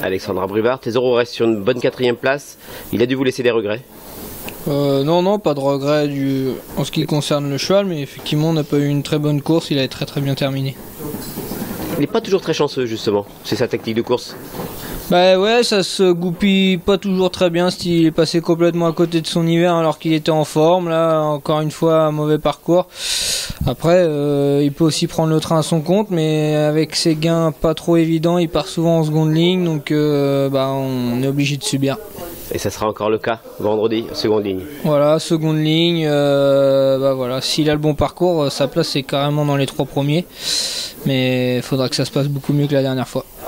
Alexandra Bruvard, Tesoro reste sur une bonne 4e place. Il a dû vous laisser des regrets? Non, pas de regrets en ce qui concerne le cheval, mais effectivement on n'a pas eu une très bonne course, il a très bien terminé. Il n'est pas toujours très chanceux justement, c'est sa tactique de course. Bah ouais, ça se goupille pas toujours très bien, il est passé complètement à côté de son hiver alors qu'il était en forme, là encore une fois un mauvais parcours. Après il peut aussi prendre le train à son compte, mais avec ses gains pas trop évidents, il part souvent en seconde ligne, donc on est obligé de subir. Et ça sera encore le cas vendredi, seconde ligne. Voilà, seconde ligne, s'il a le bon parcours, sa place est carrément dans les 3 premiers, mais il faudra que ça se passe beaucoup mieux que la dernière fois.